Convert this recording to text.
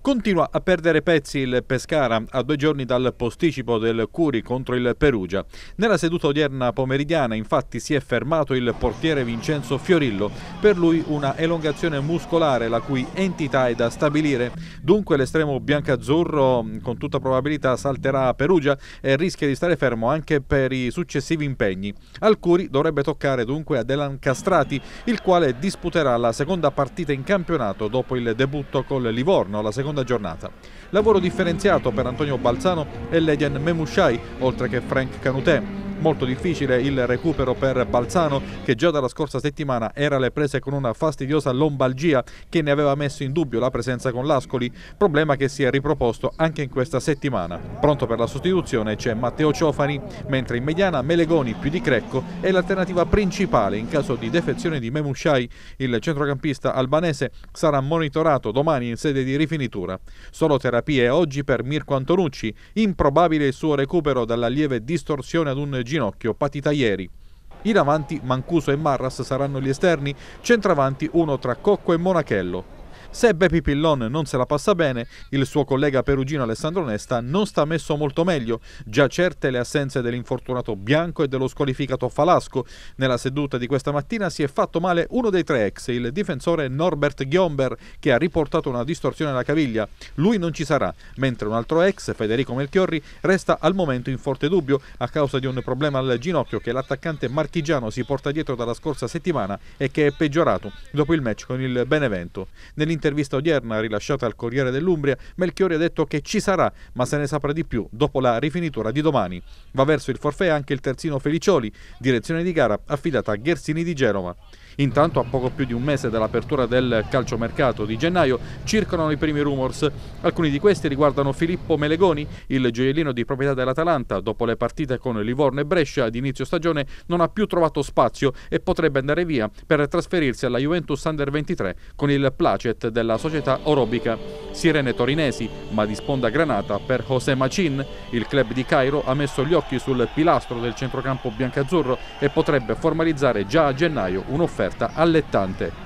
Continua a perdere pezzi il Pescara a 2 giorni dal posticipo del Curi contro il Perugia. Nella seduta odierna pomeridiana infatti si è fermato il portiere Vincenzo Fiorillo. Per lui una elongazione muscolare la cui entità è da stabilire. Dunque l'estremo biancazzurro con tutta probabilità salterà a Perugia e rischia di stare fermo anche per i successivi impegni. Al Curi dovrebbe toccare dunque a Delan Castrati, il quale disputerà la seconda partita in campionato dopo il debutto col Livorno alla seconda giornata. Lavoro differenziato per Antonio Balzano e Ledian Memushai, oltre che Frank Canutè. Molto difficile il recupero per Balzano, che già dalla scorsa settimana era alle prese con una fastidiosa lombalgia che ne aveva messo in dubbio la presenza con l'Ascoli, problema che si è riproposto anche in questa settimana. Pronto per la sostituzione c'è Matteo Ciofani, mentre in mediana Melegoni più di Crecco è l'alternativa principale in caso di defezione di Memushai. Il centrocampista albanese sarà monitorato domani in sede di rifinitura. Solo terapie oggi per Mirko Antonucci, improbabile il suo recupero dalla lieve distorsione ad un ginocchio patita ieri. In avanti Mancuso e Marras saranno gli esterni, centravanti uno tra Cocco e Monachello. Se Bepi Pillon non se la passa bene, il suo collega perugino Alessandro Nesta non sta messo molto meglio, già certe le assenze dell'infortunato Bianco e dello squalificato Falasco. Nella seduta di questa mattina si è fatto male uno dei tre ex, il difensore Norbert Ghiomber, che ha riportato una distorsione alla caviglia. Lui non ci sarà, mentre un altro ex, Federico Melchiorri, resta al momento in forte dubbio a causa di un problema al ginocchio che l'attaccante marchigiano si porta dietro dalla scorsa settimana e che è peggiorato dopo il match con il Benevento. Nell'intervista odierna rilasciata al Corriere dell'Umbria, Melchiorri ha detto che ci sarà, ma se ne saprà di più dopo la rifinitura di domani. Va verso il forfait anche il terzino Felicioli, direzione di gara affidata a Ghersini di Genova. Intanto, a poco più di un mese dall'apertura del calciomercato di gennaio, circolano i primi rumors. Alcuni di questi riguardano Filippo Melegoni, il gioiellino di proprietà dell'Atalanta. Dopo le partite con Livorno e Brescia ad inizio stagione non ha più trovato spazio e potrebbe andare via per trasferirsi alla Juventus Under 23 con il placet della società orobica. Sirene torinesi, ma di sponda granata per José Machin. Il club di Cairo ha messo gli occhi sul pilastro del centrocampo biancazzurro e potrebbe formalizzare già a gennaio un'offerta allettante.